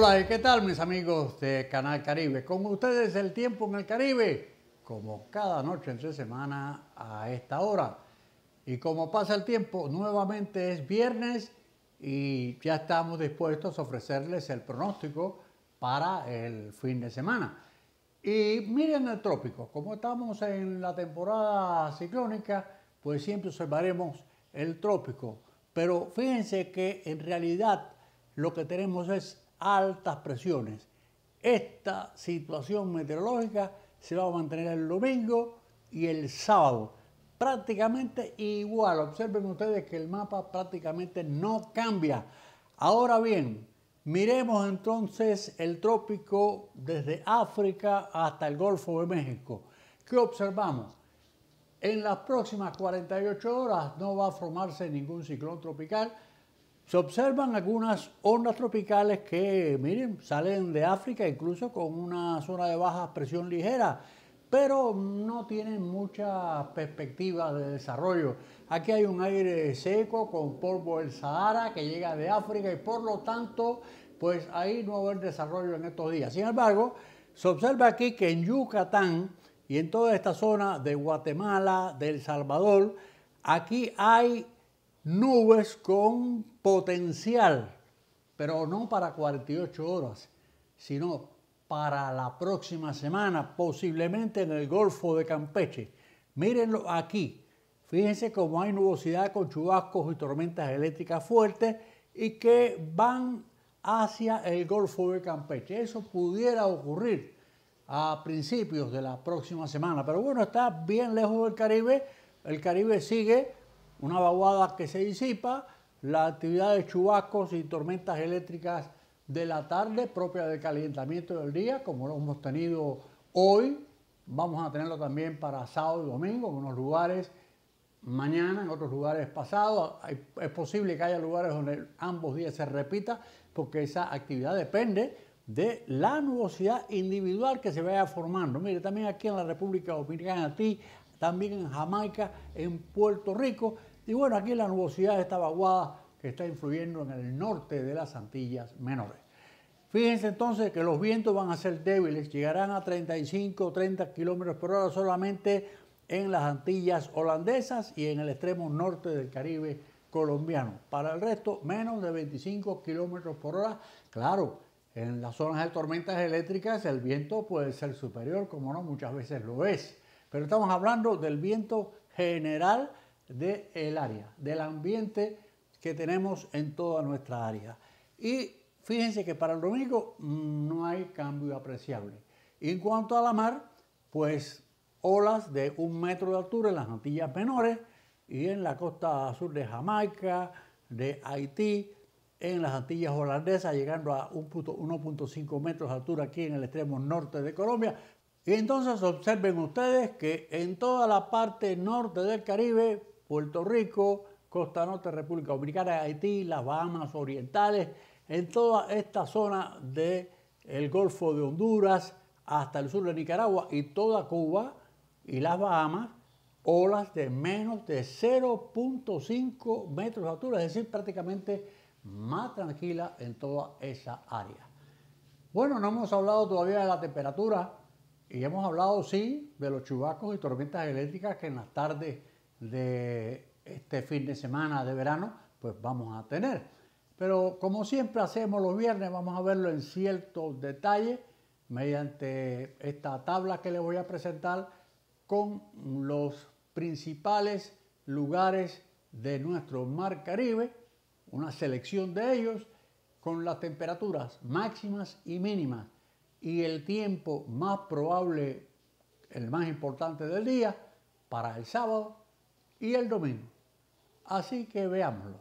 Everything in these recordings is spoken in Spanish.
Hola, ¿y qué tal mis amigos de Canal Caribe? Con ustedes el tiempo en el Caribe, como cada noche entre semana a esta hora. Y como pasa el tiempo, nuevamente es viernes y ya estamos dispuestos a ofrecerles el pronóstico para el fin de semana. Y miren el trópico, como estamos en la temporada ciclónica, pues siempre observaremos el trópico. Pero fíjense que en realidad lo que tenemos es altas presiones. Esta situación meteorológica se va a mantener el domingo y el sábado. Prácticamente igual. Observen ustedes que el mapa prácticamente no cambia. Ahora bien, miremos entonces el trópico desde África hasta el Golfo de México. ¿Qué observamos? En las próximas 48 horas no va a formarse ningún ciclón tropical. Se observan algunas ondas tropicales que, miren, salen de África incluso con una zona de baja presión ligera, pero no tienen mucha perspectiva de desarrollo. Aquí hay un aire seco con polvo del Sahara que llega de África y por lo tanto, pues ahí no va a haber desarrollo en estos días. Sin embargo, se observa aquí que en Yucatán y en toda esta zona de Guatemala, de El Salvador, aquí hay nubes con potencial, pero no para 48 horas, sino para la próxima semana, posiblemente en el Golfo de Campeche. Mírenlo aquí. Fíjense cómo hay nubosidad con chubascos y tormentas eléctricas fuertes y que van hacia el Golfo de Campeche. Eso pudiera ocurrir a principios de la próxima semana, pero bueno, está bien lejos del Caribe. El Caribe sigue una vaguada que se disipa, la actividad de chubascos y tormentas eléctricas de la tarde, propia del calentamiento del día, como lo hemos tenido hoy. Vamos a tenerlo también para sábado y domingo en unos lugares, mañana en otros lugares pasados. Es posible que haya lugares donde ambos días se repita, porque esa actividad depende de la nubosidad individual que se vaya formando. Mire, también aquí en la República Dominicana, también en Jamaica, en Puerto Rico, y bueno, aquí la nubosidad está vaguada que está influyendo en el norte de las Antillas Menores. Fíjense entonces que los vientos van a ser débiles, llegarán a 35 o 30 kilómetros por hora solamente en las Antillas holandesas y en el extremo norte del Caribe colombiano. Para el resto, menos de 25 kilómetros por hora. Claro, en las zonas de tormentas eléctricas el viento puede ser superior, como no, muchas veces lo es. Pero estamos hablando del viento general del área, del ambiente que tenemos en toda nuestra área. Y fíjense que para el domingo no hay cambio apreciable. Y en cuanto a la mar, pues olas de 1 metro de altura en las Antillas Menores y en la costa sur de Jamaica, de Haití, en las Antillas holandesas, llegando a 1.5 metros de altura aquí en el extremo norte de Colombia. Y entonces observen ustedes que en toda la parte norte del Caribe, Puerto Rico, costa norte, República Dominicana, Haití, las Bahamas Orientales, en toda esta zona del Golfo de Honduras hasta el sur de Nicaragua y toda Cuba y las Bahamas, olas de menos de 0.5 metros de altura, es decir, prácticamente más tranquila en toda esa área. Bueno, no hemos hablado todavía de la temperatura y hemos hablado, sí, de los chubascos y tormentas eléctricas que en las tardes de este fin de semana de verano, pues vamos a tener. Pero como siempre hacemos los viernes, vamos a verlo en ciertos detalles mediante esta tabla que les voy a presentar con los principales lugares de nuestro mar Caribe, una selección de ellos con las temperaturas máximas y mínimas y el tiempo más probable, el más importante del día, para el sábado y el domingo. Así que veámoslo.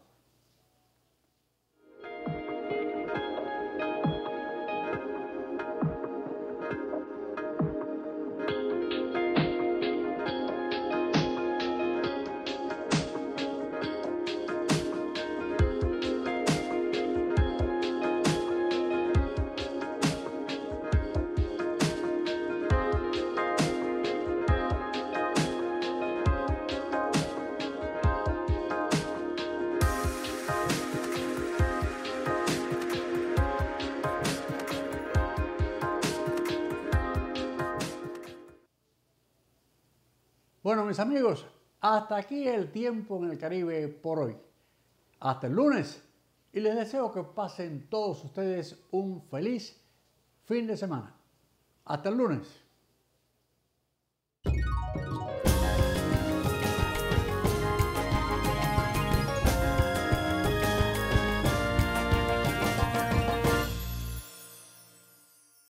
Bueno, mis amigos, hasta aquí el tiempo en el Caribe por hoy. Hasta el lunes y les deseo que pasen todos ustedes un feliz fin de semana. Hasta el lunes.